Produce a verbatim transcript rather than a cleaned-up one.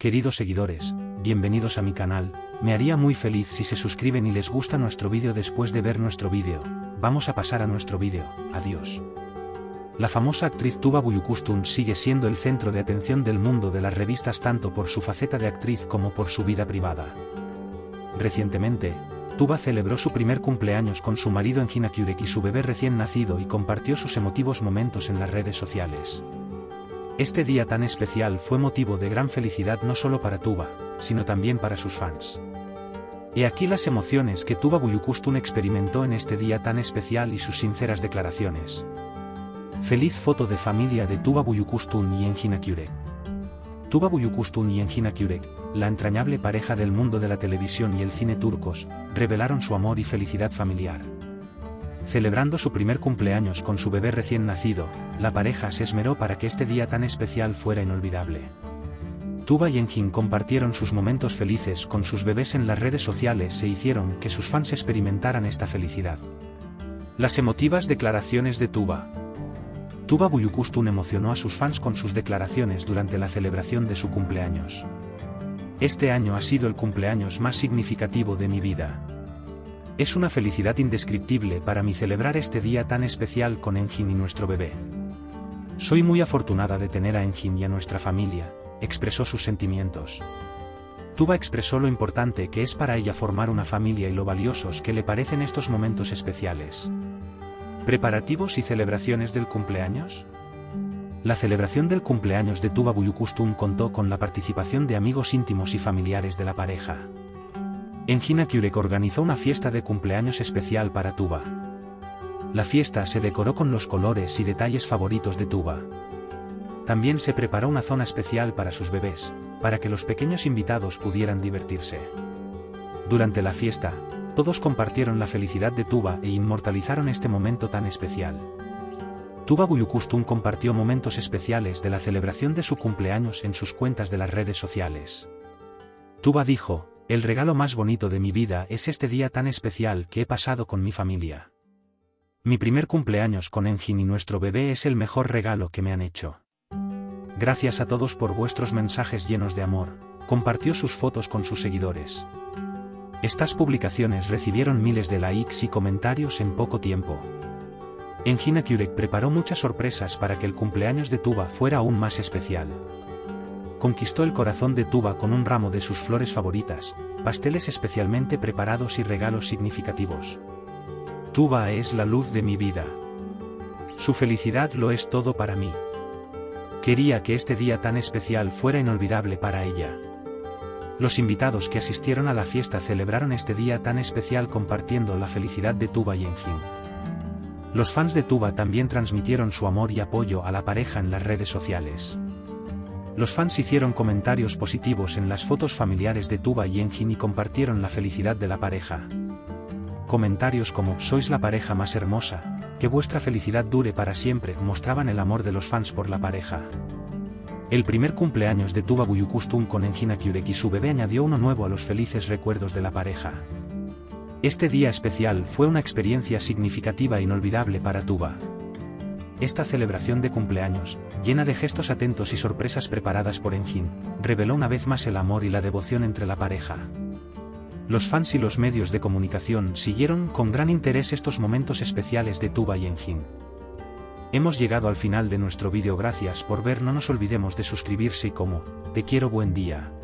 Queridos seguidores, bienvenidos a mi canal. Me haría muy feliz si se suscriben y les gusta nuestro vídeo después de ver nuestro vídeo. Vamos a pasar a nuestro vídeo. Adiós. La famosa actriz Tuba Büyüküstün sigue siendo el centro de atención del mundo de las revistas tanto por su faceta de actriz como por su vida privada. Recientemente, Tuba celebró su primer cumpleaños con su marido Engin Akyürek y su bebé recién nacido y compartió sus emotivos momentos en las redes sociales. Este día tan especial fue motivo de gran felicidad no solo para Tuba, sino también para sus fans. He aquí las emociones que Tuba Büyüküstün experimentó en este día tan especial y sus sinceras declaraciones. Feliz foto de familia de Tuba Büyüküstün y Engin Akyürek. Tuba Büyüküstün y Engin Akyürek, la entrañable pareja del mundo de la televisión y el cine turcos, revelaron su amor y felicidad familiar. Celebrando su primer cumpleaños con su bebé recién nacido, la pareja se esmeró para que este día tan especial fuera inolvidable. Tuba y Engin compartieron sus momentos felices con sus bebés en las redes sociales e hicieron que sus fans experimentaran esta felicidad. Las emotivas declaraciones de Tuba. Tuba Büyüküstün emocionó a sus fans con sus declaraciones durante la celebración de su cumpleaños. Este año ha sido el cumpleaños más significativo de mi vida. Es una felicidad indescriptible para mí celebrar este día tan especial con Engin y nuestro bebé. Soy muy afortunada de tener a Engin y a nuestra familia, expresó sus sentimientos. Tuba expresó lo importante que es para ella formar una familia y lo valiosos que le parecen estos momentos especiales. ¿Preparativos y celebraciones del cumpleaños? La celebración del cumpleaños de Tuba Büyüküstün contó con la participación de amigos íntimos y familiares de la pareja. Engin Akyürek organizó una fiesta de cumpleaños especial para Tuba. La fiesta se decoró con los colores y detalles favoritos de Tuba. También se preparó una zona especial para sus bebés, para que los pequeños invitados pudieran divertirse. Durante la fiesta, todos compartieron la felicidad de Tuba e inmortalizaron este momento tan especial. Tuba Büyüküstün compartió momentos especiales de la celebración de su cumpleaños en sus cuentas de las redes sociales. Tuba dijo: "El regalo más bonito de mi vida es este día tan especial que he pasado con mi familia. Mi primer cumpleaños con Engin y nuestro bebé es el mejor regalo que me han hecho. Gracias a todos por vuestros mensajes llenos de amor", compartió sus fotos con sus seguidores. Estas publicaciones recibieron miles de likes y comentarios en poco tiempo. Engin Akyürek preparó muchas sorpresas para que el cumpleaños de Tuba fuera aún más especial. Conquistó el corazón de Tuba con un ramo de sus flores favoritas, pasteles especialmente preparados y regalos significativos. Tuba es la luz de mi vida. Su felicidad lo es todo para mí. Quería que este día tan especial fuera inolvidable para ella. Los invitados que asistieron a la fiesta celebraron este día tan especial compartiendo la felicidad de Tuba y Engin. Los fans de Tuba también transmitieron su amor y apoyo a la pareja en las redes sociales. Los fans hicieron comentarios positivos en las fotos familiares de Tuba y Engin y compartieron la felicidad de la pareja. Comentarios como "sois la pareja más hermosa, que vuestra felicidad dure para siempre" mostraban el amor de los fans por la pareja. El primer cumpleaños de Tuba Büyüküstün con Engin Akyürek y su bebé añadió uno nuevo a los felices recuerdos de la pareja. Este día especial fue una experiencia significativa e inolvidable para Tuba. Esta celebración de cumpleaños, llena de gestos atentos y sorpresas preparadas por Engin, reveló una vez más el amor y la devoción entre la pareja. Los fans y los medios de comunicación siguieron con gran interés estos momentos especiales de Tuba y Engin. Hemos llegado al final de nuestro vídeo, gracias por ver, no nos olvidemos de suscribirse y como, te quiero, buen día.